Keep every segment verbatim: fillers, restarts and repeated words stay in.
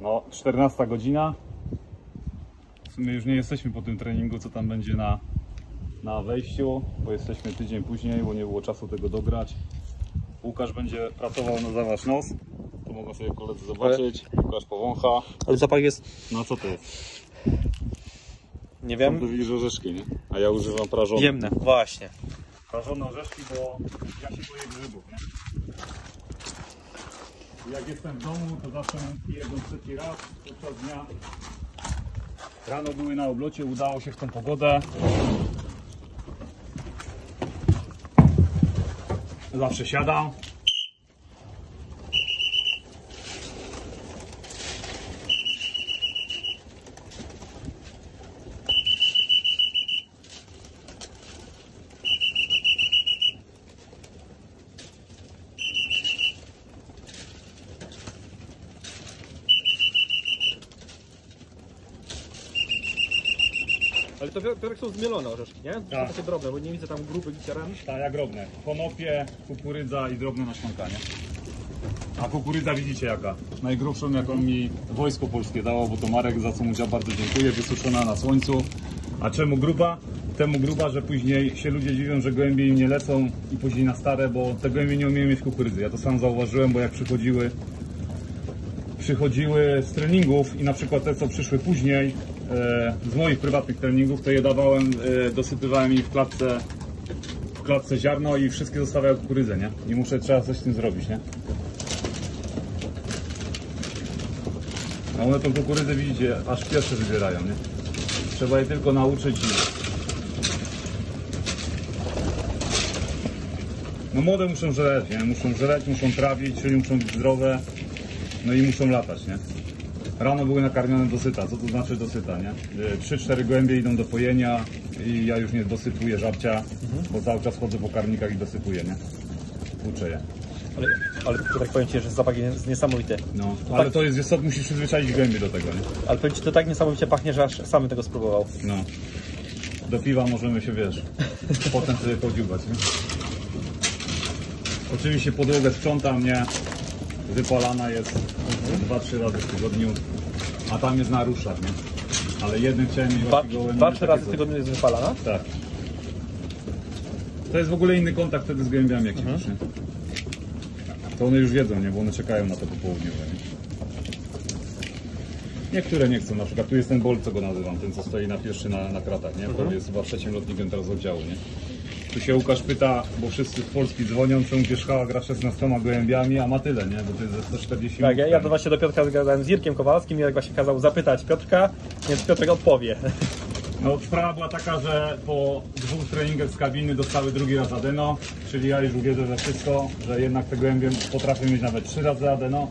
No, czternasta godzina. W sumie już nie jesteśmy po tym treningu, co tam będzie na, na wejściu, bo jesteśmy tydzień później, bo nie było czasu tego dograć. Łukasz będzie pracował na za wasz nos. Tu mogą sobie koledzy zobaczyć. Ale... Łukasz powącha. Ale zapach jest... No co to jest? Nie wiem. Tam to widzisz orzeszki, nie? A ja używam prażone. Jemne, właśnie. Prażone orzeszki, bo ja się boję grzybów, nie? Jak jestem w domu, to zawsze jeden trzeci raz podczas dnia. Rano były na oblocie, udało się w tą pogodę. Zawsze siadam. Ale to Piotrek są zmielone orzeszki, nie? To Tak. są takie drobne, bo nie widzę tam grupy literan. Tak, jak drobne. Konopie, kukurydza i drobne nasionka, nie? A kukurydza widzicie jaka? Najgrubszą, jaką mi Wojsko Polskie dało, bo to Marek, za co mu bardzo dziękuję, wysuszona na słońcu. A czemu gruba? Temu gruba, że później się ludzie dziwią, że gołębie im nie lecą i później na stare, bo te gołębie nie umieją mieć kukurydzy. Ja to sam zauważyłem, bo jak przychodziły przychodziły z treningów i na przykład te, co przyszły później e, z moich prywatnych treningów, to je dawałem, e, dosypywałem im w klatce w klatce ziarno i wszystkie zostawiają kukurydzę, nie? I muszę, trzeba coś z tym zrobić, nie? A one tą kukurydzę, widzicie, aż pierwsze wybierają, nie? Trzeba je tylko nauczyć i... No młode muszą żreć, nie? Muszą żreć, muszą trawić, czyli muszą być zdrowe. No i muszą latać, nie? Rano były nakarmione dosyta. Co to znaczy dosyta, nie? trzy cztery gołębie idą do pojenia i ja już nie dosypuję żabcia, mhm. bo cały czas chodzę po karmnikach i dosypuję, nie? Uczę je. Ale, ale to tak powiem Ci, że zapach jest niesamowity. No, to ale tak... to jest, jest to, musisz przyzwyczaić gołębie do tego, nie? Ale powiem Ci, to tak niesamowicie pachnie, że aż sam tego spróbował. No. Do piwa możemy się, wiesz, potem sobie podziubać, nie? Oczywiście podłogę sprzątam, nie? Wypalana jest dwa trzy razy w tygodniu, a tam jest na ruszach, nie? Ale jednym chciałem mieć dwa trzy razy w tygodniu jest wypalana? Tak. To jest w ogóle inny kontakt wtedy z gołębiami, jak się mhm. pisze. To one już wiedzą, nie? Bo one czekają na to popołudniowe, nie? Niektóre nie chcą, na przykład tu jest ten Bolt, co go nazywam, ten co stoi na pierwszy na, na kratach, nie? Mhm. To jest chyba trzecim lotnikiem teraz oddziału, nie? Tu się Łukasz pyta, bo wszyscy z Polski dzwonią, czemu Pierzchała gra szesnastoma gołębiami, a ma tyle, nie? Bo to jest ze sto czterdzieści. Tak, ja, ja to właśnie do Piotrka zgadałem z Jirkiem Kowalskim, Jirek właśnie kazał zapytać Piotrka, więc Piotrek odpowie. No sprawa była taka, że po dwóch treningach z kabiny dostały drugi raz adeno, czyli ja już uwierzę we wszystko, że jednak te gołębie potrafią mieć nawet trzy razy adeno.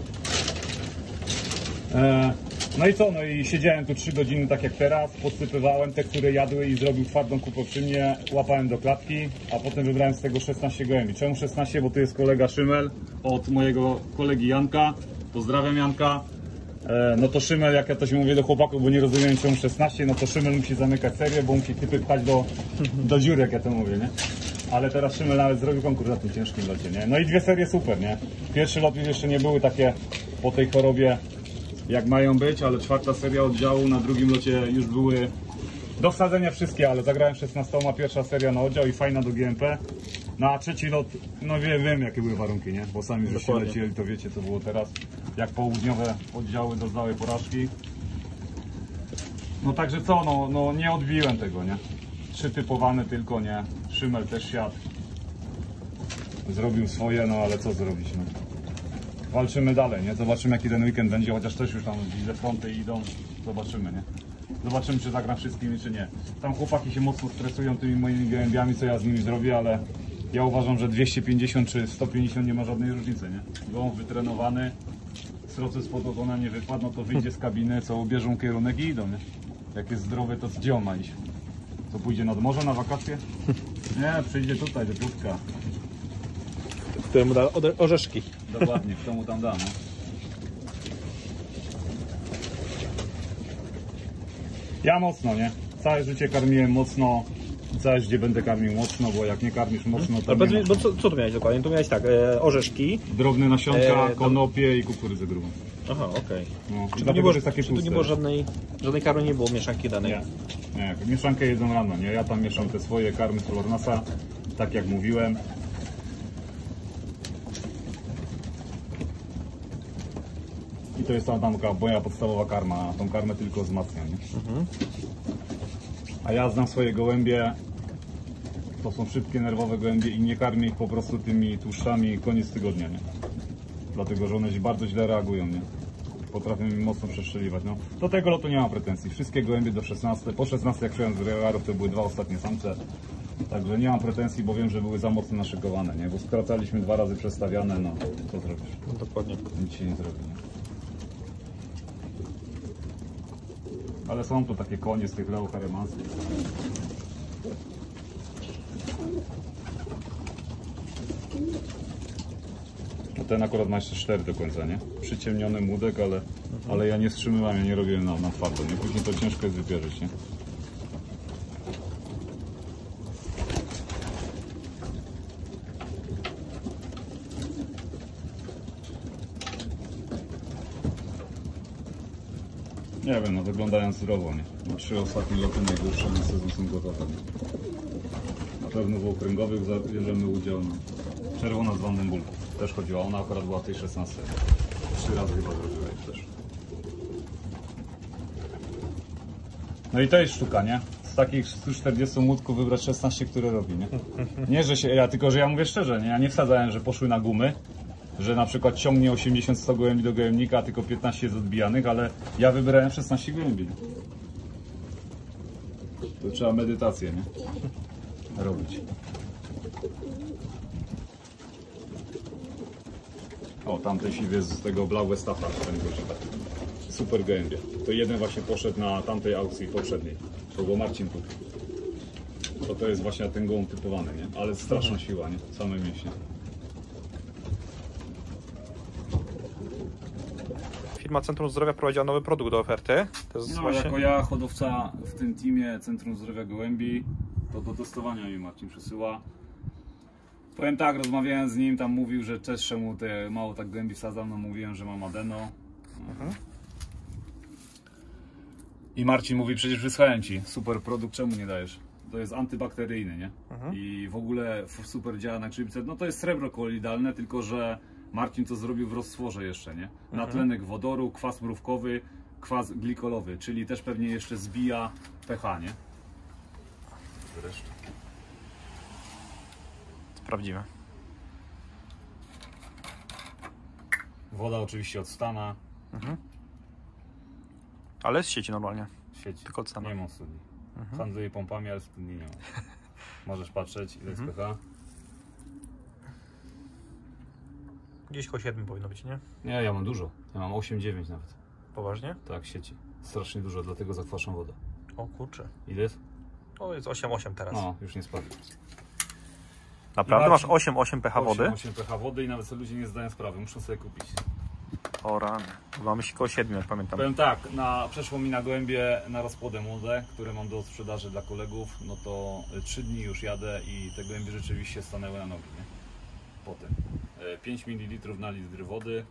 E No i co, no i siedziałem tu trzy godziny tak jak teraz, podsypywałem te, które jadły i zrobił twardą kupę przy mnie, łapałem do klatki, a potem wybrałem z tego szesnaście gołębi. Czemu szesnaście? Bo tu jest kolega Szymel od mojego kolegi Janka. Pozdrawiam Janka. E, no to Szymel, jak ja to się mówię do chłopaków, bo nie rozumiem czemu szesnaście, no to Szymel musi zamykać serię, bo musi typy pchać do, do dziury, jak ja to mówię, nie? Ale teraz Szymel nawet zrobił konkurs na tym ciężkim locie, nie? No i dwie serie super, nie? Pierwszy lot już jeszcze nie były takie po tej chorobie jak mają być, ale czwarta seria oddziału, na drugim locie już były do wsadzenia wszystkie, ale zagrałem szesnastoma, pierwsza seria na oddział i fajna do G M P. Na trzeci lot, no wiem, wiem jakie były warunki, nie? Bo sami żeście lecieli, to wiecie co było teraz. Jak południowe oddziały doznały porażki. No także co, no, no nie odbiłem tego, nie? Trzy typowane tylko, nie? Szymel też siadł. Zrobił swoje, no ale co zrobić, no? Walczymy dalej, nie? Zobaczymy jaki ten weekend będzie, chociaż też już tam widzę fronty idą. Zobaczymy, nie? Zobaczymy czy zagram wszystkimi, czy nie. Tam chłopaki się mocno stresują tymi moimi gołębiami, co ja z nimi zrobię, ale ja uważam, że dwieście pięćdziesiąt czy sto pięćdziesiąt nie ma żadnej różnicy, nie? Gołąb wytrenowany, srocy spod ogona nie wypadł, no to wyjdzie z kabiny, co ubierzą kierunek i idą, nie? Jak jest zdrowy, to gdzie on ma iść? Co, pójdzie nad morze na wakacje? Nie, przyjdzie tutaj do Piotrka. Któremu da orzeszki. Dokładnie, kto mu tam da, no. Ja mocno, nie? Całe życie karmiłem mocno. Zależy, gdzie będę karmił mocno, bo jak nie karmisz mocno, to bo, nie bo co, co tu miałeś dokładnie? Tu miałeś tak, e, orzeszki. drobne nasionka, E, konopie i kukurydzę grubą. Aha, okej. Okay. No, Czy, tu dlatego, nie było, że jest takie czy tu nie tłuste. było żadnej, żadnej karmy, nie było mieszanki danej? Nie, nie, mieszankę jedzą rano, nie? Ja tam mieszam te swoje karmy z Flornasa, tak jak mówiłem. I to jest ta tamka moja podstawowa karma, a tą karmę tylko wzmacniam, nie? Mhm. A ja znam swoje gołębie, to są szybkie, nerwowe gołębie i nie karmię ich po prostu tymi tłuszczami koniec tygodnia, nie? Dlatego, że one bardzo źle reagują, nie? Potrafią mi mocno przestrzeliwać, no. Do tego lotu nie mam pretensji. Wszystkie gołębie do szesnastej, po szesnastej jak przyjąłem z regarów, to były dwa ostatnie samce. Także nie mam pretensji, bo wiem, że były za mocno naszykowane, nie? Bo skracaliśmy dwa razy przestawiane, no co zrobisz? No, dokładnie. Nic się nie zrobi, nie? Ale są tu takie konie z tych Leo Haremansów. No ten akurat ma jeszcze cztery do końca, nie? Przyciemniony młodek, ale, mhm. ale ja nie wstrzymywałem, ja nie robiłem na, na twardo, nie? Później to ciężko jest wypierzyć, nie? Nie wiem, no wyglądają zdrowo, nie? No, trzy ostatnie loty najgorsze na sezon są gotowe. Na pewno w okręgowych bierzemy udział. No. Czerwona z Vandenburg też chodziła, ona akurat była w tej szesnastej. Trzy razy chyba zrobiła już też. No i to jest sztuka, nie? Z takich stu czterdziestu młotków wybrać szesnaście, które robi, nie? Nie, że się, ja tylko, że ja mówię szczerze, nie? Ja nie wsadzałem, że poszły na gumy. Że na przykład ciągnie osiemdziesiąt sto gołębi do gołębnika, a tylko piętnaście jest odbijanych, ale ja wybrałem szesnaście gołębi. To trzeba medytację, nie? Robić. O, tamten siw jest z tego Blau Westafa, ten gości. Super gołębie. To jeden właśnie poszedł na tamtej aukcji poprzedniej. To był Marcin tu. To to jest właśnie ten gołąb typowany, nie? Ale straszna siła, nie? Same mięśnie. Firma Centrum Zdrowia prowadziła nowy produkt do oferty. To jest No, właśnie... jako ja, hodowca w tym teamie Centrum Zdrowia Gołębi, to do testowania mi Marcin przysyła. Powiem tak, rozmawiałem z nim, tam mówił, że też czemu te mało tak gołębi wsadzam, no mówiłem, że mam adeno. Mhm. I Marcin mówi, przecież wysłałem ci, super produkt, czemu nie dajesz? To jest antybakteryjny, nie? Mhm. I w ogóle super działa na grzybce. No to jest srebro kolidalne, tylko że Marcin to zrobił w roztworze jeszcze, nie? Natlenek wodoru, kwas mrówkowy, kwas glikolowy, czyli też pewnie jeszcze zbija pH, nie? Zresztą. Sprawdzimy. Woda oczywiście od stana. Mhm. Ale z sieci normalnie. Sieci. Tylko od stana. Nie ma studni. Mhm. Handluję pompami, ale studni nie ma. Możesz patrzeć, ile jest mhm. pH. Gdzieś koło siedmiu powinno być, nie? Nie, ja mam dużo. Ja mam osiem dziewięć nawet. Poważnie? Tak, sieci. Strasznie dużo, dlatego zakwaszam wodę. O kurczę. Ile jest? O, jest osiem osiem teraz. No, już nie spadł. Naprawdę? Masz osiem osiem pH wody? osiem osiem pH wody i nawet sobie ludzie nie zdają sprawy, muszą sobie kupić. O rany. Mamy się koło siedmiu, jak pamiętam. Powiem tak, na, przeszło mi na gołębie na rozpłodę młode, które mam do sprzedaży dla kolegów, no to trzy dni już jadę i te gołębie rzeczywiście stanęły na nogi, nie? Potem pięć mililitrów na litr wody,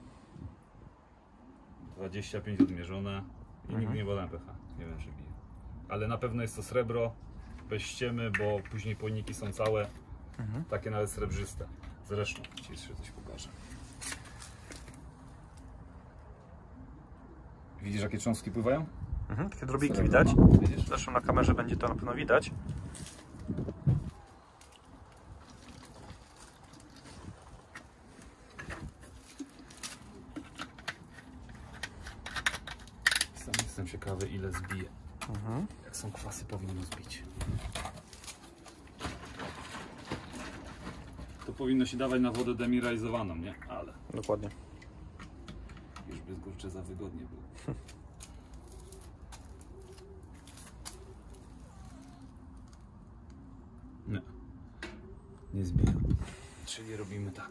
dwadzieścia pięć odmierzone i mhm. nigdy nie badałem pH, nie wiem czy bije. Ale na pewno jest to srebro, bez ściemy, bo później pojniki są całe, mhm. takie nawet srebrzyste. Zresztą, ci jeszcze coś pokażę. Widzisz, jakie cząstki pływają? Mhm, takie drobinki widać. Widzisz? Zresztą na kamerze będzie to na pewno widać. Sam jestem ciekawy, ile zbije. Mhm. Jak są kwasy, powinno zbić. To powinno się dawać na wodę demineralizowaną, nie? Ale... Dokładnie. Już by kurczę za wygodnie było. Nie. Nie zbija. Czyli robimy tak.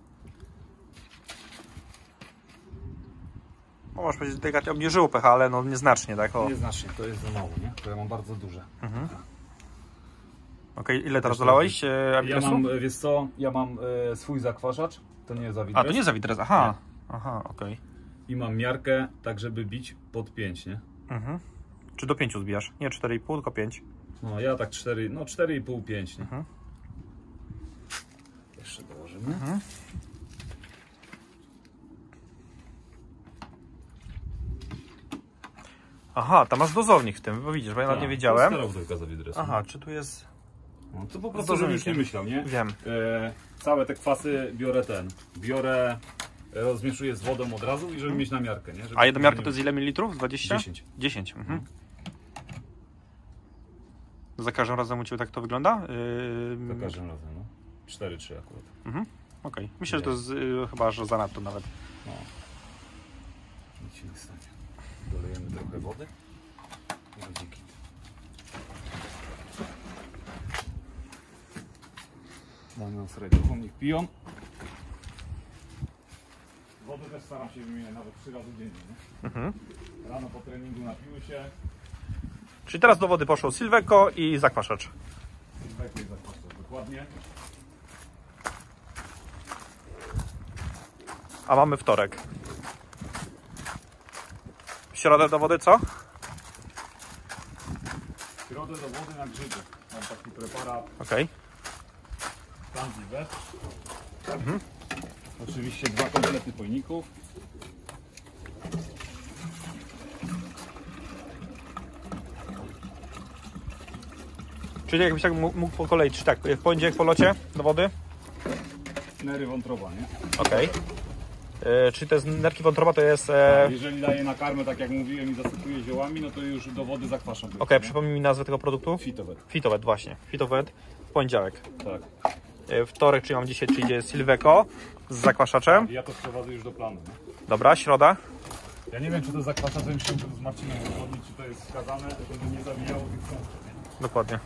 No, możesz powiedzieć, że delikatnie obniżyło pH, ale no nieznacznie, tak? O. Nieznacznie, to jest za mało, nie? To ja mam bardzo duże. Mhm. Okej, ile teraz dolałeś? E, Ja Avidresu? mam, wiesz co, ja mam e, swój zakwaszacz, to nie jest Avidres. A, to nie jest Avidres, aha. Aha, okej. I mam miarkę, tak żeby bić pod pięć, nie? Mhm. Czy do pięciu zbijasz? Nie, cztery i pół, tylko pięć. No ja tak cztery, no cztery i pół, pięć, nie? Mhm. Jeszcze dołożymy. Mhm. Aha, tam masz dozownik w tym, bo widzisz, bo ja nawet nie wiedziałem. To jest sterowdojka z Avidresu. Aha, czy tu jest... No to po prostu, żebym już nie myślał, nie? Wiem. E, całe te kwasy biorę ten, biorę, rozmieszuję z wodą od razu i żeby mieć na miarkę, nie? Żeby A jedna miarka nie- to jest ile mililitrów? dwadzieścia? dziesięć. dziesięć. Mhm. Za każdym razem u Ciebie tak to wygląda? Yy... Za każdym razem, no. cztery trzy akurat. Mhm. Okej. Okay. Myślę, że to jest yy, chyba, że zanadto nawet. No. Nic się nie stanie. Dolejemy trochę wody. I będzie git. Damy nam srebrną, niech piją. Wodę też staram się wymieniać nawet trzy razy dziennie, nie? Mhm. Rano po treningu napiły się. Czyli teraz do wody poszło Silveco i zakwaszacz. Silveco i zakwaszacz, dokładnie. A mamy wtorek. W środę do wody co? W środę do wody na grzyby. Mam taki preparat Okej. Candivet. Mhm. Oczywiście dwa komplety pojników. Czyli jakbyś tak mógł po kolei, czy tak, w poniedziałek po locie do wody? Nery wątroba, nie? Okej. Okay. Czyli to jest nerki wątroba, to jest... E... Jeżeli daję na karmę, tak jak mówiłem, i zasypuję ziołami, no to już do wody zakwaszam. Okej, okay, przypomnij mi nazwę tego produktu? Fitowet. Fitowet, właśnie. Fitowet w poniedziałek. Tak. E, wtorek, czyli mam dzisiaj, czyli idzie Silveco z zakwaszaczem. Ja to wprowadzę już do planu. Nie? Dobra, środa. Ja nie wiem, czy to zakwasza, to się z Marcinem uzgodnić, czy to jest wskazane, żeby nie zabijało tych sądów. Dokładnie.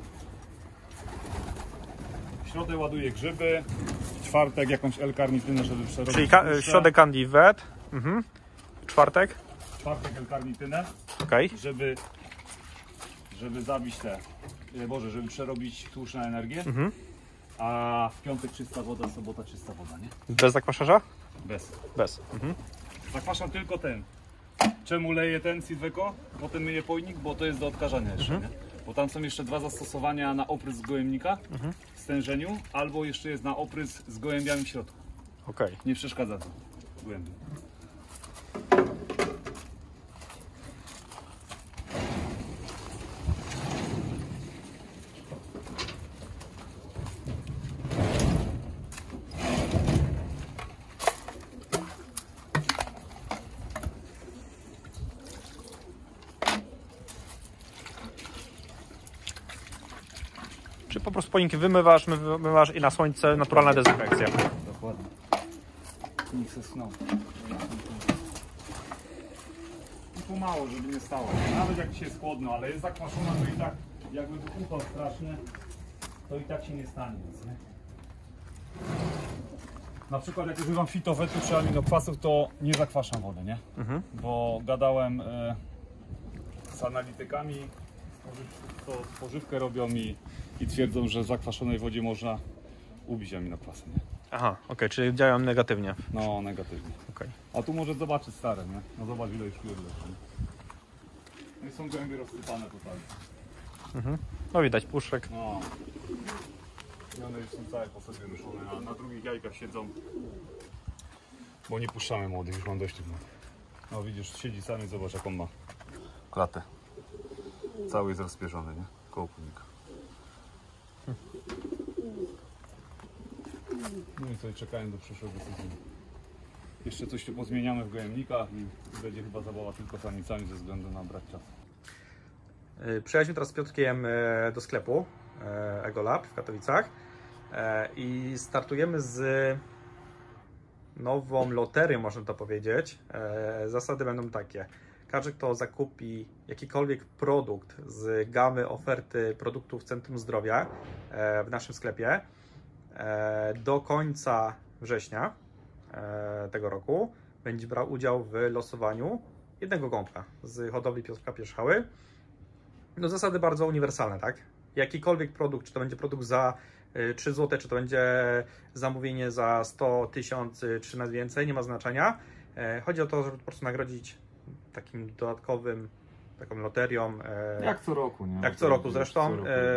W środę ładuję grzyby, w czwartek jakąś L-karnitynę, żeby przerobić. Czyli ka- w środę Candivet. Mhm. W czwartek? W czwartek L-karnitynę, Okej. Okay. żeby, żeby zabić te, e, Boże, żeby przerobić tłuszcz na energię. Mhm. A w piątek czysta woda, sobota czysta woda, nie? Bez zakwaszacza? Bez. Bez. Mhm. Zakwaszam tylko ten. Czemu leję ten Silveco? Potem myję pojnik, bo to jest do odkażania jeszcze, Mhm. nie? Bo tam są jeszcze dwa zastosowania na oprysk z gołębnika Mhm. w stężeniu, albo jeszcze jest na oprysk z gołębiami w środku. Okej. Okay. Nie przeszkadza to gołębi. Czy po prostu pojniki wymywasz, wymywasz i na słońce naturalna dezynfekcja. Dokładnie. Niech se sną. I pomału, żeby nie stało. Nawet jak się jest chłodno, ale jest zakwaszona, to i tak jakby był upał straszny, to i tak się nie stanie nic, nie? Na przykład jak używam fitowetu czy aminokwasów, to nie zakwaszam wody, nie? Mhm. Bo gadałem e, z analitykami, to spożywkę robią i, i twierdzą, że w zakwaszonej wodzie można ubić aminokwasy, nie? Aha, okej, okay, czyli działają negatywnie. No, negatywnie. Okay. A tu może zobaczyć stare, nie? No zobacz, ile już tu jest. No i są gołębie rozsypane totalnie. Mhm. No widać puszek. No. I one już są całe po sobie ruszone, a na drugich jajkach siedzą. Bo nie puszczamy młodych, już mam dość tych młodych. No widzisz, siedzi sami, zobacz jak on ma klatę. Cały jest rozpierzony, nie? Koło płynnika. No i sobie czekają do przyszłego sezonu. Jeszcze coś tu pozmieniamy w gołębnikach i będzie chyba zabawa tylko samicami ze względu na brak czasu. Przyjechaliśmy teraz z Piotrkiem do sklepu EgoLab w Katowicach i startujemy z nową loterią, można to powiedzieć. Zasady będą takie. Każdy, kto zakupi jakikolwiek produkt z gamy oferty produktów Centrum Zdrowia w naszym sklepie do końca września tego roku będzie brał udział w losowaniu jednego gąbka z hodowli Piotrka Pierzchały. No zasady bardzo uniwersalne, tak? jakikolwiek produkt, czy to będzie produkt za trzy złote, czy to będzie zamówienie za sto tysięcy, czy nawet więcej, nie ma znaczenia. Chodzi o to, żeby po prostu nagrodzić takim dodatkowym, taką loterią. Jak co roku, nie? Jak co roku zresztą. Co roku. E,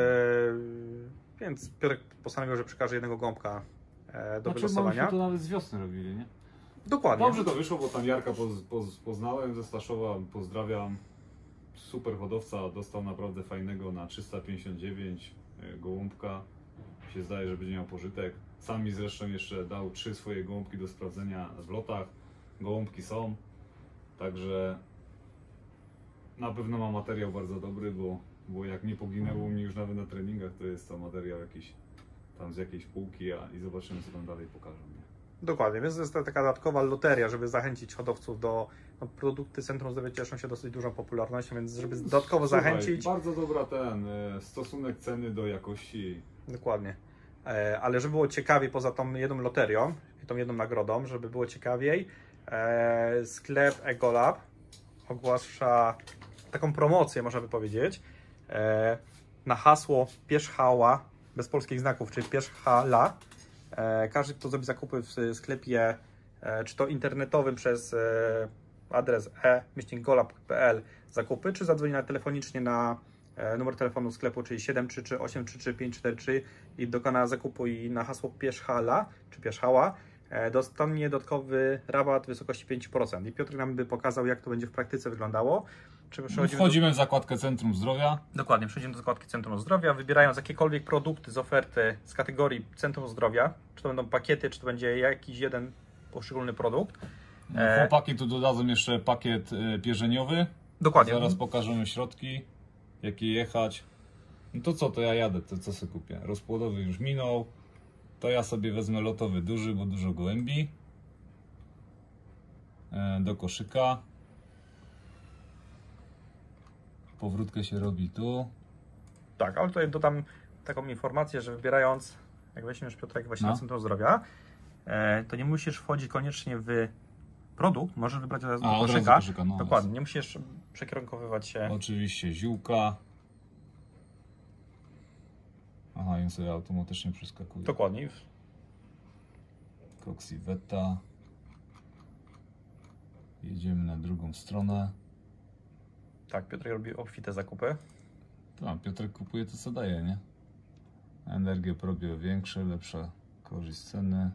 więc Piotrek postanowił, że przekaże jednego gąbka e, do znaczy, wylosowania. Myśmy to nawet z wiosny robili, nie? Dokładnie. Dobrze to wyszło, bo tam Jarka poz, poz, poznałem ze Staszowa, pozdrawiam. Super hodowca, dostał naprawdę fajnego na trzysta pięćdziesiąt dziewięć gołąbka. Się zdaje, że będzie miał pożytek. Sam mi zresztą jeszcze dał trzy swoje gołąbki do sprawdzenia w lotach. Gołąbki są, także na pewno ma materiał bardzo dobry, bo, bo jak nie poginęło mi już nawet na treningach, to jest to materiał jakiś tam z jakiejś półki, a i zobaczymy, co tam dalej pokażą. Nie? Dokładnie, więc to jest taka dodatkowa loteria, żeby zachęcić hodowców do... No, produkty Centrum Zdrowia cieszą się dosyć dużą popularnością, więc żeby dodatkowo Słuchaj, zachęcić... Bardzo dobra ten stosunek ceny do jakości. Dokładnie. E, ale żeby było ciekawiej, poza tą jedną loterią i tą jedną nagrodą, żeby było ciekawiej, e, sklep Egolab ogłasza taką promocję, można by powiedzieć, e, na hasło Pierzchała, bez polskich znaków, czyli Pierzchala. E, każdy, kto zrobi zakupy w sklepie, e, czy to internetowym przez e, adres e myślnik golab kropka p l zakupy, czy zadzwoni na telefonicznie na e, numer telefonu sklepu, czyli siedem trzy trzy osiem trzy trzy pięć cztery trzy i dokona zakupu i na hasło Pierzchala, czy Pierzchała, e, dostanie dodatkowy rabat w wysokości pięć procent. I Piotr nam by pokazał, jak to będzie w praktyce wyglądało. Czy Wchodzimy do... w zakładkę Centrum Zdrowia. Dokładnie, przechodzimy do zakładki Centrum Zdrowia, wybierając jakiekolwiek produkty z oferty z kategorii Centrum Zdrowia, czy to będą pakiety, czy to będzie jakiś jeden poszczególny produkt. Chłopaki tu dodadzą jeszcze pakiet pierzeniowy. Dokładnie. Zaraz pokażemy środki, jakie jechać. No to co, to ja jadę, to co sobie kupię? Rozpłodowy już minął. To ja sobie wezmę lotowy duży, bo dużo gołębi. Do koszyka. Powrótkę się robi tu. Tak, ale tutaj dodam taką informację, że wybierając, jak weźmiesz Piotrek właśnie no. na Centrum Zdrowia, to nie musisz wchodzić koniecznie w produkt, możesz wybrać od razu do A, koszyka. od razu koszyka, no. Dokładnie, nie musisz przekierunkowywać się. Oczywiście ziółka. Aha, ją sobie automatycznie przeskakuje. Dokładnie. Coxiveta. Jedziemy na drugą stronę. Tak, Piotr robi obfite zakupy. Tak, Piotrek kupuje to, co daje, nie? Energię robię większe, lepsza korzyść ceny.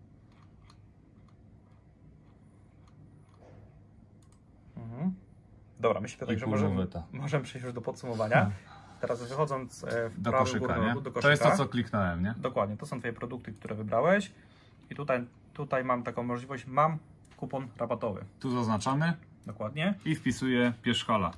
Mhm. Dobra, myślę, Piotrek, że możemy, możemy przejść już do podsumowania. Teraz wychodząc w do prawym koszyka, górnym nie? rogu, do koszyka. To jest to, co kliknąłem, nie? Dokładnie, to są Twoje produkty, które wybrałeś. I tutaj, tutaj mam taką możliwość, mam kupon rabatowy. Tu zaznaczamy. Dokładnie. I wpisuję Pierzchala.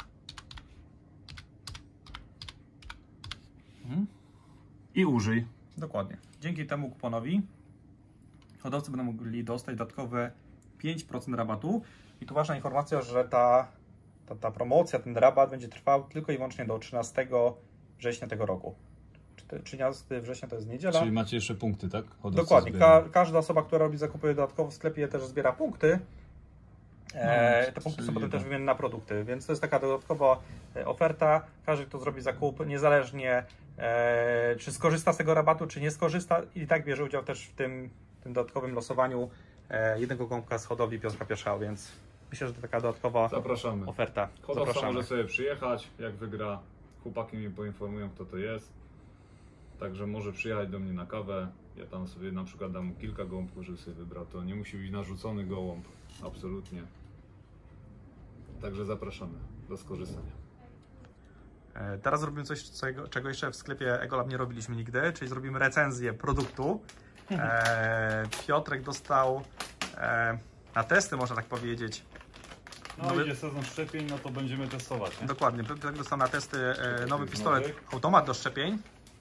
Mhm. I użyj. Dokładnie. Dzięki temu kuponowi hodowcy będą mogli dostać dodatkowe pięć procent rabatu. I tu ważna informacja, że ta, ta, ta promocja, ten rabat będzie trwał tylko i wyłącznie do trzynastego września tego roku. trzynastego września to jest niedziela. Czyli macie jeszcze punkty, tak? Hodowcy Dokładnie. Ka każda osoba, która robi zakupy dodatkowo w sklepie, też zbiera punkty. E, no, te punkty są potem też wymienione na produkty, więc to jest taka dodatkowa oferta. Każdy, kto zrobi zakup, niezależnie e, czy skorzysta z tego rabatu, czy nie skorzysta, i tak bierze udział też w tym, tym dodatkowym losowaniu e, jednego gąbka z hodowli Piotra Pierzchały, więc myślę, że to taka dodatkowa Zapraszamy. oferta. Hodowca Zapraszamy. może sobie przyjechać, jak wygra, chłopaki mnie poinformują, kto to jest. Także może przyjechać do mnie na kawę. Ja tam sobie na przykład dam mu kilka gołąbków, żeby sobie wybrał. To nie musi być narzucony gołąb. Absolutnie. Także zapraszamy do skorzystania. Teraz zrobimy coś, czego jeszcze w sklepie Egolab nie robiliśmy nigdy, czyli zrobimy recenzję produktu. E, Piotrek dostał e, na testy, można tak powiedzieć. No nowy... idzie sezon szczepień, no to będziemy testować. Nie? Dokładnie, Piotrek dostał na testy e, nowy pistolet, nowy. automat do szczepień.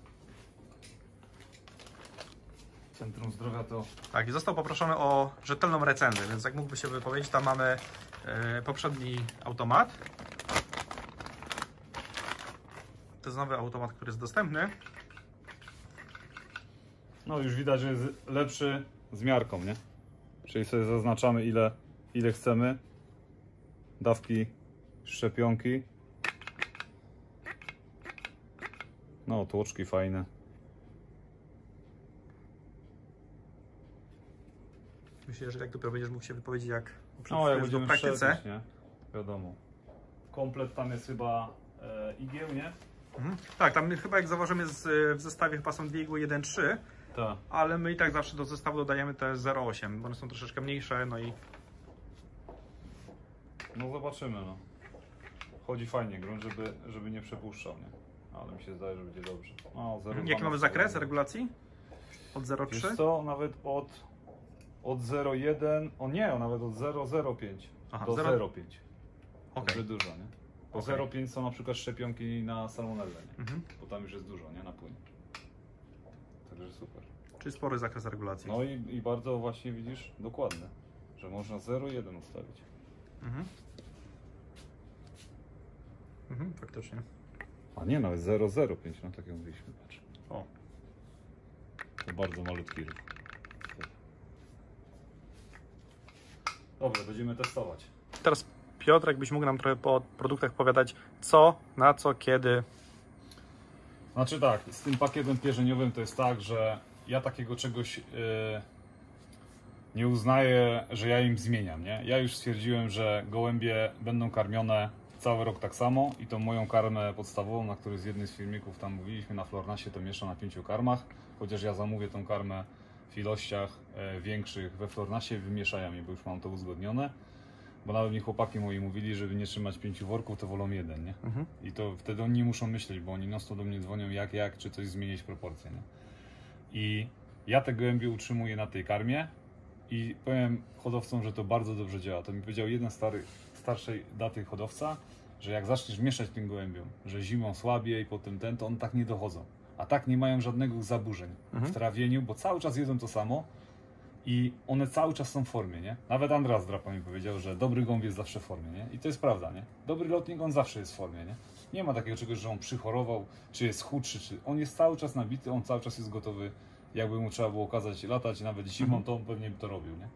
Centrum Zdrowia to... Tak, i został poproszony o rzetelną recenzję, więc jak mógłby się wypowiedzieć, tam mamy e, poprzedni automat. To jest nowy automat, który jest dostępny. No już widać, że jest lepszy z miarką, nie? Czyli sobie zaznaczamy, ile, ile chcemy. Dawki szczepionki. No, tłoczki fajne. Myślę, że jak dopiero będziesz mógł się wypowiedzieć, jak No, jak będziemy w praktyce. strzelać, nie? Wiadomo. Komplet tam jest chyba e, igieł, nie? Mhm. Tak, tam chyba jak zauważymy z, w zestawie chyba są dwie igły jeden trzy, Tak. ale my i tak zawsze do zestawu dodajemy te zero osiem, bo one są troszeczkę mniejsze, no i... No zobaczymy, no. Chodzi fajnie grunt, żeby, żeby nie przepuszczał, nie? Ale mi się zdaje, że będzie dobrze. No, zero Jaki mamy zakres regulacji? Od zero Wiesz trzy? co, nawet od, od zero jeden, o nie, o nawet od zero zero pięć Aha, do zero- zero pięć. Okej. Dobrze dużo, nie? Po Okej. zero pięć są na przykład szczepionki na salmonellę, nie? Mhm. Bo tam już jest dużo, nie? Na płynie. Także super. Czyli spory zakres regulacji. No i, i bardzo właśnie widzisz, dokładne, że można zero jeden ustawić. Mhm. Mhm, faktycznie. A nie, nawet zero zero pięć, no tak jak mówiliśmy, patrz. O. To bardzo malutki ruch. Dobrze, będziemy testować. Teraz Piotr, jakbyś mógł nam trochę po produktach opowiadać, co, na co, kiedy. Znaczy tak, z tym pakietem pierzeniowym to jest tak, że ja takiego czegoś yy, nie uznaję, że ja im zmieniam, nie? Ja już stwierdziłem, że gołębie będą karmione cały rok tak samo i tą moją karmę podstawową, na której z jednej z filmików tam mówiliśmy, na Flornasie, to mieszam na pięciu karmach, chociaż ja zamówię tą karmę w ilościach e, większych we Flornasie, wymieszają mi, bo już mam to uzgodnione, bo nawet mi chłopaki moi mówili, żeby nie trzymać pięciu worków, to wolą jeden, nie? Mhm. I to wtedy oni muszą myśleć, bo oni non stop do mnie dzwonią, jak, jak, czy coś zmienić proporcje, nie? I ja te gołębie utrzymuję na tej karmie i powiem hodowcom, że to bardzo dobrze działa. To mi powiedział jeden stary, starszej daty hodowca, że jak zaczniesz mieszać tym gołębiom, że zimą słabiej, potem ten, to one tak nie dochodzą. A tak nie mają żadnego zaburzeń Mhm. w trawieniu, bo cały czas jedzą to samo i one cały czas są w formie, nie? Nawet Andras Drapa mi powiedział, że dobry gołąb jest zawsze w formie, nie? I to jest prawda, nie? Dobry lotnik, on zawsze jest w formie, nie? Nie ma takiego czegoś, że on przychorował, czy jest chudszy, czy... On jest cały czas nabity, on cały czas jest gotowy. Jakby mu trzeba było kazać latać, nawet zimą, Mhm. to on pewnie by to robił, nie?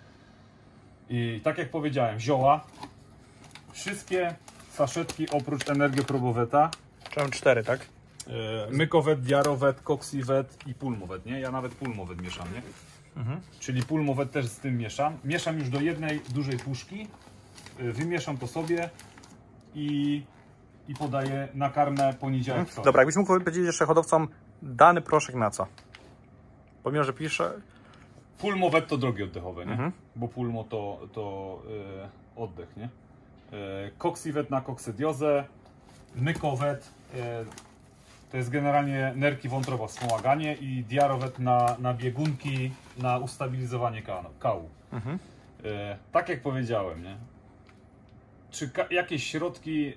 I tak jak powiedziałem, zioła, wszystkie saszetki oprócz Energioproboweta, Czy mam cztery, tak? yy, Mykowet, Diarowet, Coxiwet i Pulmowet, nie? Ja nawet Pulmowet mieszam, nie? Mhm. Czyli Pulmowet też z tym mieszam. Mieszam już do jednej dużej puszki, yy, wymieszam to sobie i, i podaję na karmę poniedziałek. wtorek. Dobra, jakbyś mógł powiedzieć jeszcze hodowcom dany proszek na co? Pomimo, że piszę... Pulmowet to drogi oddechowe, nie? Mhm. Bo pulmo to, to yy, oddech, nie? Yy, Coxiwet na koksediozę, Mykowet yy, to jest generalnie nerki wątroba, wspomaganie i Diarowet na, na biegunki, na ustabilizowanie ka kału. Mhm. Yy, tak jak powiedziałem, nie? Czy jakieś środki, yy,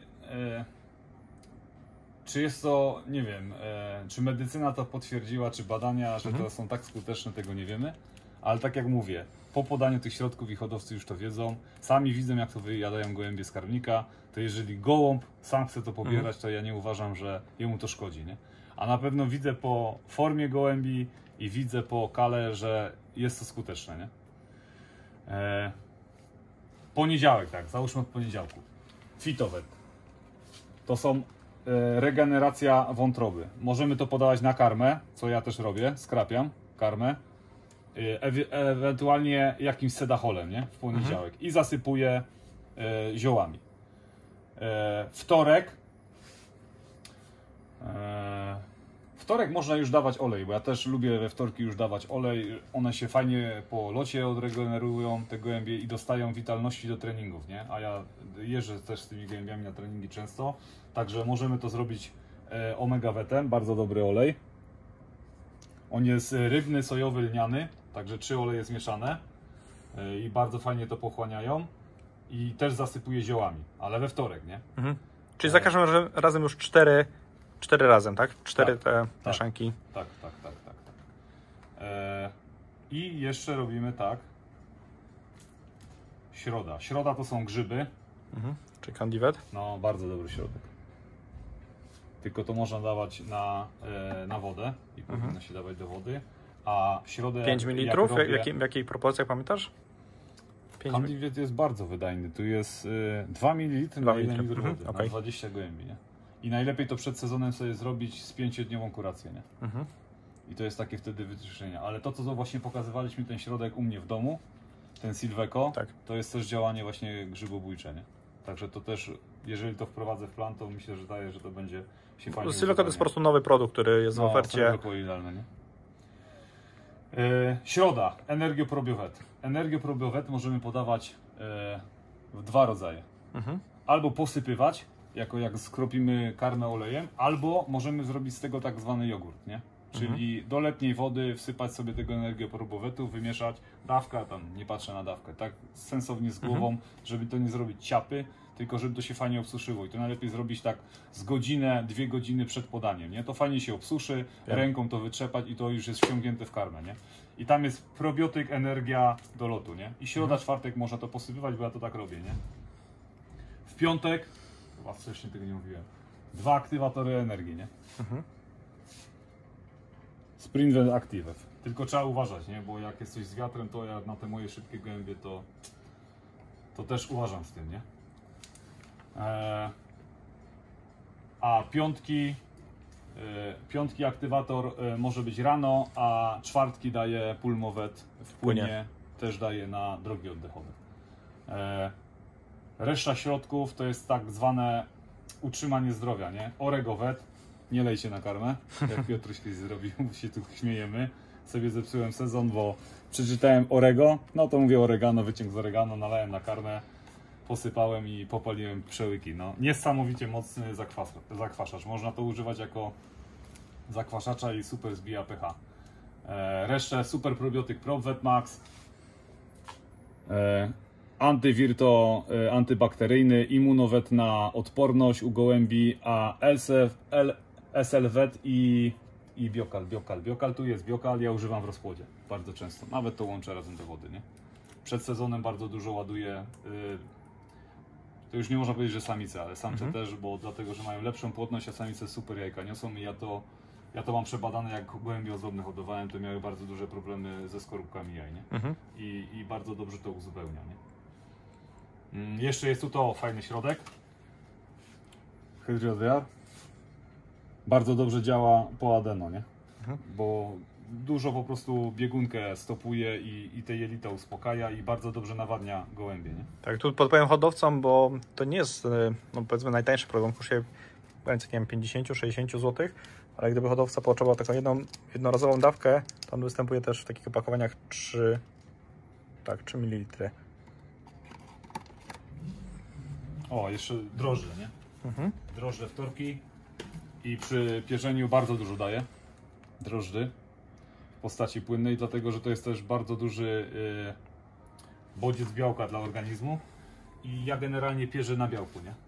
czy jest to, nie wiem, yy, czy medycyna to potwierdziła, czy badania, że Mhm. to są tak skuteczne, tego nie wiemy. Ale tak jak mówię, po podaniu tych środków i hodowcy już to wiedzą, sami widzą, jak to wyjadają gołębie z karmnika, to jeżeli gołąb sam chce to pobierać, to ja nie uważam, że jemu to szkodzi, nie? A na pewno widzę po formie gołębi i widzę po kale, że jest to skuteczne, nie? E, poniedziałek, tak, załóżmy od poniedziałku. Fitowet. To są e, regeneracja wątroby. Możemy to podawać na karmę, co ja też robię, skrapiam karmę. E ewentualnie jakimś sedacholem, nie? W poniedziałek. Mhm. I zasypuję e, ziołami. E, wtorek. E, wtorek można już dawać olej, bo ja też lubię we wtorki już dawać olej. One się fajnie po locie odregenerują, te gołębie, i dostają witalności do treningów, nie? A ja jeżdżę też z tymi gołębiami na treningi często. Także możemy to zrobić e, omega wetem, bardzo dobry olej. On jest rybny, sojowy, lniany, także trzy oleje zmieszane i bardzo fajnie to pochłaniają. I też zasypuję ziołami, ale we wtorek, nie? Mhm. Czyli za każdym razem, razem już cztery, cztery razem, tak? Cztery tak, te tak, mieszanki. Tak, tak, tak, tak. tak. E, I jeszcze robimy tak. Środa. Środa to są grzyby. Mhm. Czy candiwet? No, bardzo dobry środek. Tylko to można dawać na, e, na wodę i Mhm. powinno się dawać do wody. A w środę pięć jak- mililitrów? jak W, robię- jakiej, w jakiej proporcjach pamiętasz? pięć mil- Candiwet jest bardzo wydajny. Tu jest y, dwa mililitry Dwa na jeden mililitry. litr Mhm, wody, okej. na dwadzieścia gołębi, nie? I najlepiej to przed sezonem sobie zrobić z pięciodniową kurację, nie? Mhm. I to jest takie wtedy wytyczenie. Ale to, co właśnie pokazywaliśmy, ten środek u mnie w domu, ten Silveco, Tak. to jest też działanie właśnie grzybobójcze, nie? Także to też, jeżeli to wprowadzę w plan, to myślę, że daje, że to będzie się fajnie Silveco to jest po prostu nowy produkt, który jest w no, ofercie. Silveco idealne, nie? Yy, środa, Energioprobiowet. Energioprobiowet możemy podawać yy, w dwa rodzaje. Mhm. Albo posypywać, jako jak skropimy karmę olejem, albo możemy zrobić z tego tak zwany jogurt, nie? Czyli mhm. do letniej wody wsypać sobie tego energioprobowetu, wymieszać, dawka, tam nie patrzę na dawkę, tak sensownie z głową, mhm. żeby to nie zrobić ciapy, tylko żeby to się fajnie obsuszyło i to najlepiej zrobić tak z godzinę, dwie godziny przed podaniem, nie? To fajnie się obsuszy, ja. ręką to wytrzepać i to już jest wciągnięte w karmę, nie? I tam jest probiotyk, energia do lotu, nie? I środa, mhm. czwartek można to posypywać, bo ja to tak robię, nie? W piątek, chyba wcześniej tego nie mówiłem, dwa aktywatory energii, nie? Mhm. Sprint Active. Tylko trzeba uważać, nie? Bo jak jest coś z wiatrem, to ja na te moje szybkie gołębie to, to też uważam z tym, nie? Eee, a piątki, e, piątki aktywator e, może być rano, a czwartki daje pulmowet w płynie, płynie. Też daje na drogi oddechowe. E, reszta środków to jest tak zwane utrzymanie zdrowia, nie? Oregowet. Nie lejcie na karmę, jak Piotruś kiedyś zrobił, się tu śmiejemy. Sobie zepsułem sezon, bo przeczytałem orego, no to mówię oregano, wyciąg z oregano, nalałem na karmę, posypałem i popaliłem przełyki. No, niesamowicie mocny zakwaszacz, zakwaszacz. Można to używać jako zakwaszacza i super zbija pH. E, resztę super probiotyk PropVet Max, e, antywirto, e, antybakteryjny, immunowet na odporność u gołębi, a L S L Vet i, i Biokal, Biokal. Biokal tu jest, Biokal ja używam w rozpłodzie bardzo często, nawet to łączę razem do wody, nie? Przed sezonem bardzo dużo ładuję, yy, to już nie można powiedzieć, że samice, ale samce mhm. też, bo dlatego, że mają lepszą płodność, a samice super jajka niosą i ja to, ja to mam przebadane, jak gołębie ozdobne hodowałem, to miały bardzo duże problemy ze skorupkami jaj, nie? Mhm. I, I bardzo dobrze to uzupełnia, nie? Yy, jeszcze jest tu to fajny środek, Hydriodwiar. Bardzo dobrze działa po adeno, nie? Mhm. Bo dużo po prostu biegunkę stopuje i, i te jelita uspokaja i bardzo dobrze nawadnia gołębie, nie? Tak, tu podpowiem hodowcom, bo to nie jest, no powiedzmy, najtańszy produkt, kosztuje nie wiem, pięćdziesiąt do sześćdziesięciu złotych, ale gdyby hodowca potrzebował taką jedną, jednorazową dawkę, to on występuje też w takich opakowaniach trzy, tak, trzy mililitry. O, jeszcze drożdże, nie? Mhm. Drożdże wtorki. I przy pierzeniu bardzo dużo daje drożdży w postaci płynnej, dlatego że to jest też bardzo duży yy, bodziec białka dla organizmu i ja generalnie pierzę na białku, nie?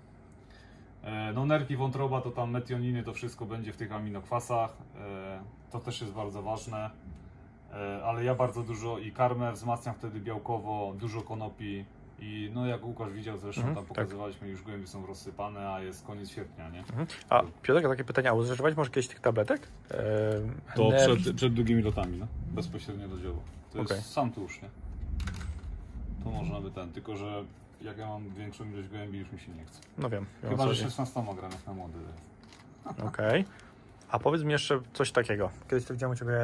Yy, no nerki, wątroba, to tam metioniny, to wszystko będzie w tych aminokwasach, yy, to też jest bardzo ważne, yy, ale ja bardzo dużo i karmę wzmacniam wtedy białkowo, dużo konopi. I no jak Łukasz widział zresztą, mhm, tam pokazywaliśmy, tak. Już gołębie są rozsypane, a jest koniec sierpnia, nie? Mhm. A Piotrek, takie pytanie, a używać może jakieś tych tabletek? Eee, to przed, przed długimi lotami, no? Bezpośrednio do dzieła. To okay. jest sam tłuszcz, nie? To można by ten, tylko że jak ja mam większą ilość gołębi, już mi się nie chce. No wiem. Chyba, że szesnastoma gram jak na młody. Okej. Okay. A powiedz mi jeszcze coś takiego. Kiedyś to widziałem u Ciebie...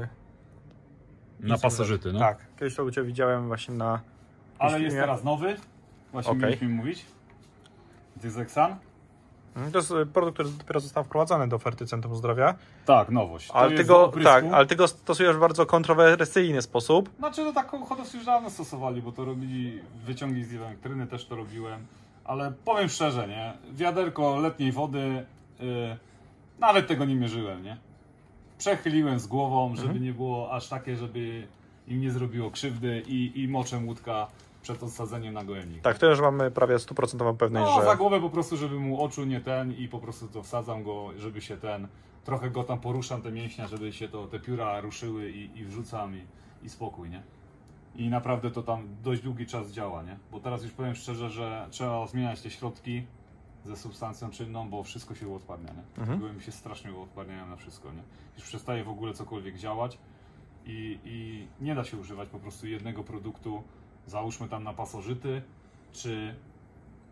Yy, na pasożyty, no? Tak, kiedyś to u Ciebie widziałem właśnie na... Ale jest teraz nowy, właśnie okay. mieliśmy mówić. Dizexan. To jest produkt, który dopiero został wprowadzony do oferty Centrum Zdrowia. Tak, nowość. To ale, ty go, tak, ale ty go stosujesz w bardzo kontrowersyjny sposób. Znaczy, no tak hodowcy już dawno stosowali, bo to robili wyciągi z elektryny, też to robiłem. Ale powiem szczerze, nie? Wiaderko letniej wody, yy, nawet tego nie mierzyłem, nie? Przechyliłem z głową, żeby mhm. nie było aż takie, żeby im nie zrobiło krzywdy i, i moczę łódka przed odsadzeniem na gołębnik. Tak, to już mamy prawie stuprocentową pewność, no, że... za głowę po prostu, żeby mu oczu nie ten i po prostu to wsadzam go, żeby się ten... Trochę go tam poruszam, te mięśnia, żeby się to, te pióra ruszyły i, i wrzucam i, i spokój, nie? I naprawdę to tam dość długi czas działa, nie? Bo teraz już powiem szczerze, że trzeba zmieniać te środki ze substancją czynną, bo wszystko się uodparnia, nie? Mhm. Gołębie się strasznie uodparniają na wszystko, nie? Już przestaje w ogóle cokolwiek działać i, i nie da się używać po prostu jednego produktu, załóżmy tam na pasożyty, czy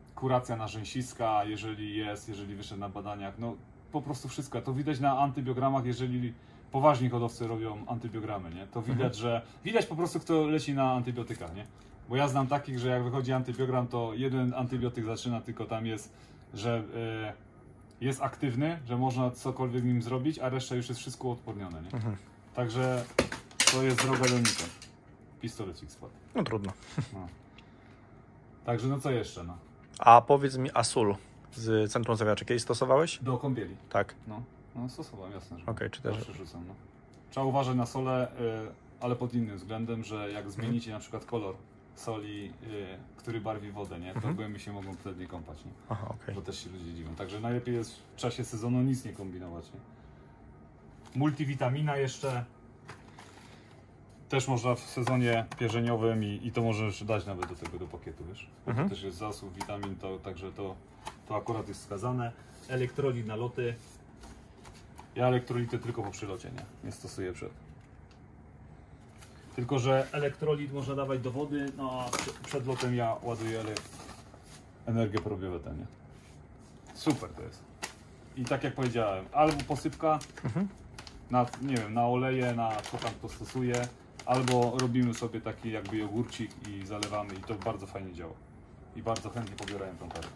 kuracja na rzęsiska, jeżeli jest, jeżeli wyszedł na badaniach, no po prostu wszystko. To widać na antybiogramach, jeżeli poważni hodowcy robią antybiogramy, nie? To widać, mhm. że widać po prostu, kto leci na antybiotykach, nie? Bo ja znam takich, że jak wychodzi antybiogram, to jeden antybiotyk zaczyna, tylko tam jest, że y, jest aktywny, że można cokolwiek nim zrobić, a reszta już jest wszystko uodpornione, nie? Mhm. Także to jest droga do nika. Pistolecik spadł. No trudno. No. Także no co jeszcze, no? A powiedz mi Asul z Centrum Zdrowia, czy kiedyś stosowałeś? Do kąpieli. Tak. No, no stosowałem, jasne, że Okej, okay, czy też? Rzucam, no. Trzeba uważać na solę, y, ale pod innym względem, że jak zmienicie hmm. na przykład kolor soli, y, który barwi wodę, nie, to hmm. głębi się mogą wtedy nie kąpać, nie? Aha, okay. Bo też się ludzie dziwią. Także najlepiej jest w czasie sezonu nic nie kombinować, nie? Multivitamina jeszcze też można w sezonie pierzeniowym i, i to możesz dać nawet do tego, do pakietu, wiesz? Mhm. To też jest zasób witamin, to, także to, to akurat jest wskazane. Elektrolit na loty. Ja elektrolity tylko po przylocie, nie? Nie stosuję przed. Tylko, że elektrolit można dawać do wody, no a przed lotem ja ładuję energię probiowe, nie? Super to jest. I tak jak powiedziałem, albo posypka, mhm. na, nie wiem, na oleje, na co tam to stosuję, albo robimy sobie taki jakby jogurcik i zalewamy i to bardzo fajnie działa. I bardzo chętnie pobierają tą karę.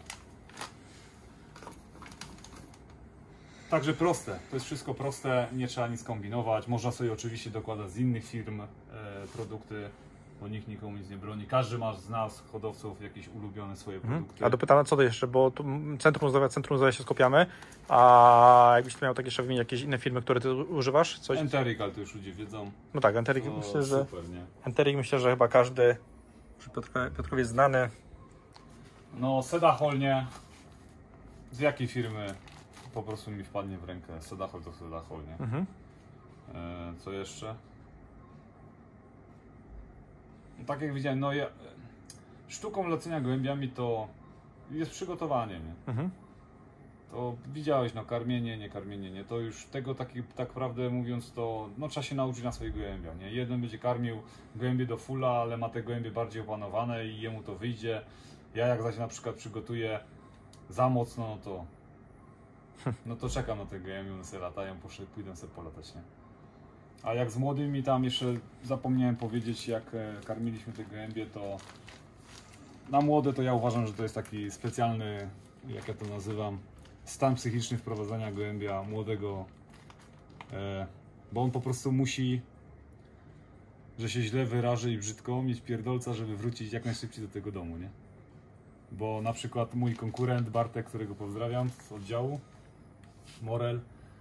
Także proste, to jest wszystko proste, nie trzeba nic kombinować. Można sobie oczywiście dokładać z innych firm e, produkty, bo nikt nikomu nic nie broni. Każdy ma z nas, hodowców, jakieś ulubione swoje mhm. produkty. A dopytamy co to jeszcze, bo tu Centrum Zdrowia, Centrum Zdrowia się skupiamy, a jakbyś miał takie jeszcze wymienić jakieś inne firmy, które ty używasz? Coś? Enterik, ale to już ludzie wiedzą. No tak, Enterik myślę, że super, nie? Enterik myślę, że chyba każdy Piotrowie, Piotrowie jest znany. No Sedahol nie. Z jakiej firmy? Po prostu mi wpadnie w rękę. Sedahol to Sedahol, nie? Mhm. E, co jeszcze? No, tak jak widziałem, no ja, sztuką lecenia gołębiami to jest przygotowanie, nie? Mhm. To widziałeś, no karmienie, nie karmienie, nie? To już tego taki, tak prawdę mówiąc, to no, trzeba się nauczyć na swoich gołębiach, nie? Jeden będzie karmił gołębie do fulla, ale ma te gołębie bardziej opanowane i jemu to wyjdzie. Ja jak zaś na przykład przygotuję za mocno, no to no to czekam na te gołębie, one sobie latają, poszły, pójdę sobie polatać, nie? A jak z młodymi tam jeszcze zapomniałem powiedzieć, jak karmiliśmy te gołębie, to na młode to ja uważam, że to jest taki specjalny, jak ja to nazywam, stan psychiczny wprowadzania gołębia młodego, bo on po prostu musi, że się źle wyrażę i brzydko, mieć pierdolca, żeby wrócić jak najszybciej do tego domu, nie? Bo na przykład mój konkurent Bartek, którego pozdrawiam z oddziału, Morel,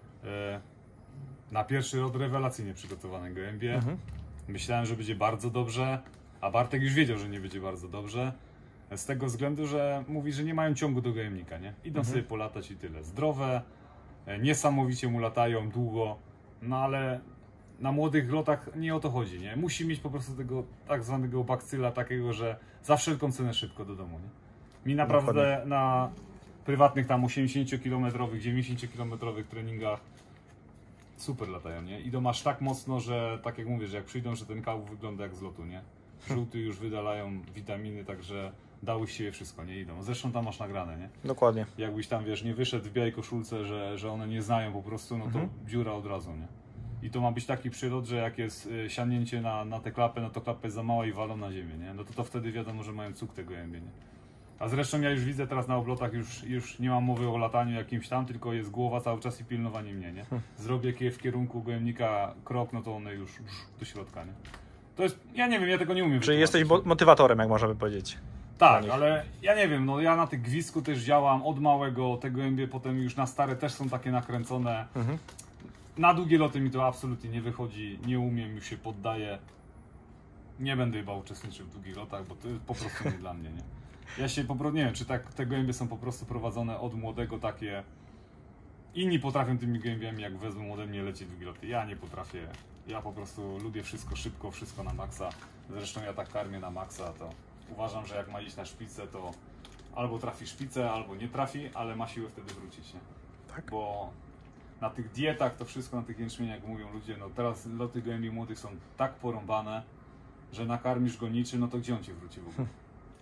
na pierwszy rok rewelacyjnie przygotowane gołębie. Mhm. Myślałem, że będzie bardzo dobrze, a Bartek już wiedział, że nie będzie bardzo dobrze. Z tego względu, że mówi, że nie mają ciągu do gołębnika, nie? Idą mhm. sobie polatać i tyle. Zdrowe, niesamowicie mu latają długo, no ale na młodych lotach nie o to chodzi, nie? Musi mieć po prostu tego tak zwanego bakcyla takiego, że za wszelką cenę szybko do domu, nie? Mi naprawdę Dokładnie. Na prywatnych tam osiemdziesięciokilometrowych, dziewięćdziesięciokilometrowych treningach super latają, nie? Idą aż tak mocno, że tak jak mówię, że jak przyjdą, że ten kałów wygląda jak z lotu, nie? Żółty już wydalają witaminy, także dały się je wszystko, nie? Idą. Zresztą tam masz nagrane, nie? Dokładnie. Jakbyś tam, wiesz, nie wyszedł w białej koszulce, że, że one nie znają po prostu, no to mhm. dziura od razu, nie? I to ma być taki przylot, że jak jest sianięcie na, na tę klapę, no to klapa jest za mała i walą na ziemię, nie? No to, to wtedy wiadomo, że mają cuk te gołębie, nie? A zresztą ja już widzę teraz na oblotach, już, już nie mam mowy o lataniu jakimś tam, tylko jest głowa cały czas i pilnowanie mnie, nie? Zrobię je w kierunku gołębnika krok, no to one już do środka, nie? To jest, ja nie wiem, ja tego nie umiem. Czyli jesteś motywatorem, jak można by powiedzieć. Tak, ale ja nie wiem, no ja na tych gwizdku też działam od małego, te gołębie potem już na stare też są takie nakręcone. Mhm. Na długie loty mi to absolutnie nie wychodzi, nie umiem, już się poddaję. Nie będę chyba uczestniczył w długich lotach, bo to jest po prostu nie dla mnie, nie? Ja się po prostu, nie wiem, czy tak, te gołębie są po prostu prowadzone od młodego takie. Inni potrafią tymi gołębiami, jak wezmą ode mnie lecieć długie loty. Ja nie potrafię. Ja po prostu lubię wszystko szybko, wszystko na maksa. Zresztą ja tak karmię na maksa, to uważam, że jak ma iść na szpicę, to albo trafi szpicę, albo nie trafi, ale ma siłę wtedy wrócić, nie? Tak. Bo na tych dietach, to wszystko na tych jęczmieniach, jak mówią ludzie, no teraz loty gołębi młodych są tak porąbane, że nakarmisz go niczy, no to gdzie on cię wróci w ogóle?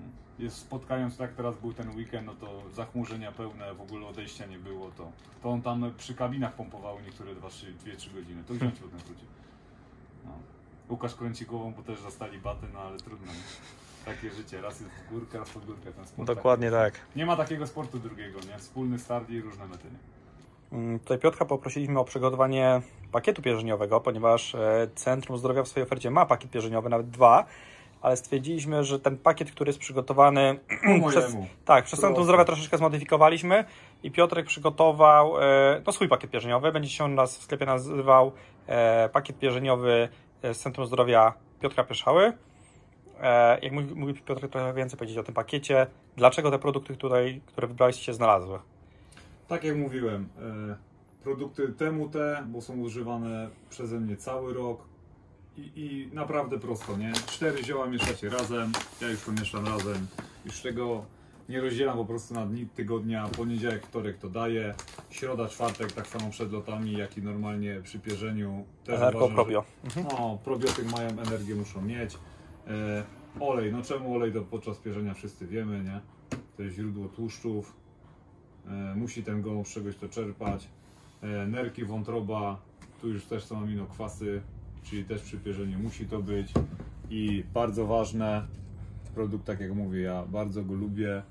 Jest spotkając, tak teraz był ten weekend, no to zachmurzenia pełne, w ogóle odejścia nie było, to, to on tam przy kabinach pompowały niektóre dwa trzy godziny, to wziąć potem wróci. No. Łukasz kręci głową, bo też zastali batę, no ale trudno. Nie? Takie życie, raz jest w górkę, raz pod górkę ten sport. Dokładnie tak. Nie ma takiego sportu drugiego, nie? Wspólny start i różne mety. Nie? Tutaj Piotrka poprosiliśmy o przygotowanie pakietu pierzeniowego, ponieważ Centrum Zdrowia w swojej ofercie ma pakiet pierzeniowy, nawet dwa, ale stwierdziliśmy, że ten pakiet, który jest przygotowany przez, tak, przez Centrum Zdrowia troszeczkę zmodyfikowaliśmy i Piotrek przygotował no, swój pakiet pierzeniowy. Będzie się u nas w sklepie nazywał pakiet pierzeniowy z Centrum Zdrowia Piotra Pieszały. Jak mógłby Piotrek trochę więcej powiedzieć o tym pakiecie, dlaczego te produkty, tutaj, które wybraliście, się znalazły? Tak jak mówiłem, produkty temu te, bo są używane przeze mnie cały rok. I, I naprawdę prosto, nie? Cztery zioła mieszacie razem, ja już to mieszam razem, już tego nie rozdzielam po prostu na dni tygodnia, poniedziałek, wtorek to daję, środa, czwartek tak samo przed lotami, jak i normalnie przy pierzeniu. Energo probio. Że, no, probiotyk mają, energię muszą mieć. E, olej, no czemu olej to podczas pierzenia wszyscy wiemy, nie? To jest źródło tłuszczów, e, musi ten gołąb z czegoś to czerpać. E, nerki, wątroba, tu już też są aminokwasy. Czyli też przy pierzeniu musi to być i bardzo ważne, produkt, tak jak mówię, ja bardzo go lubię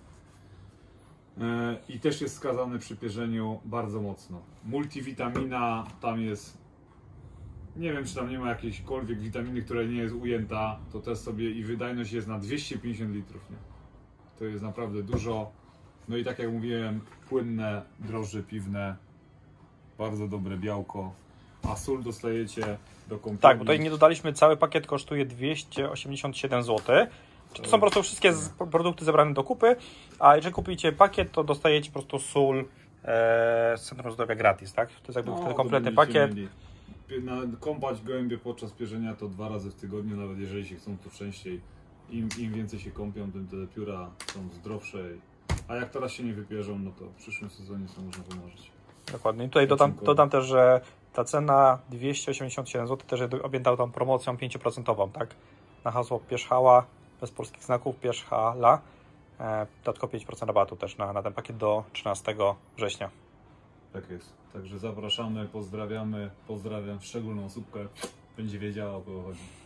i też jest skazany przy pierzeniu bardzo mocno. Multivitamina, tam jest, nie wiem czy tam nie ma jakiejśkolwiek witaminy, która nie jest ujęta, to też sobie i wydajność jest na dwieście pięćdziesiąt litrów, nie? To jest naprawdę dużo, no i tak jak mówiłem, płynne drożdże piwne, bardzo dobre białko. A sól dostajecie do kąpieli. Tak, bo tutaj nie dodaliśmy, cały pakiet kosztuje dwieście osiemdziesiąt siedem złotych. To są po prostu wszystkie z, produkty zebrane do kupy, a jeżeli kupicie pakiet, to dostajecie po prostu sól e, z Centrum Zdrowia gratis, tak? To jest jakby no, wtedy kompletny pakiet. Mieli. Na, kąpać gołębie podczas pierzenia to dwa razy w tygodniu, nawet jeżeli się chcą to częściej. Im, im więcej się kąpią, tym te pióra są zdrowsze. A jak teraz się nie wypierzą, no to w przyszłym sezonie są można pomarzyć. Dokładnie. I tutaj dodam, dodam też, że ta cena dwieście osiemdziesiąt siedem złotych też jest objęta tą promocją pięć procent, tak? Na hasło Pierzchała, bez polskich znaków, Pierzchala. E, dodatkowo pięć procent rabatu też na, na ten pakiet do trzynastego września. Tak jest. Także zapraszamy, pozdrawiamy, pozdrawiam szczególną osóbkę, będzie wiedziała, o kogo chodzi.